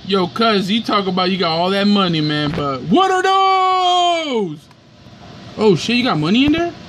Yo, cuz, you talk about you got all that money, man, but what are those? Oh shit, you got money in there?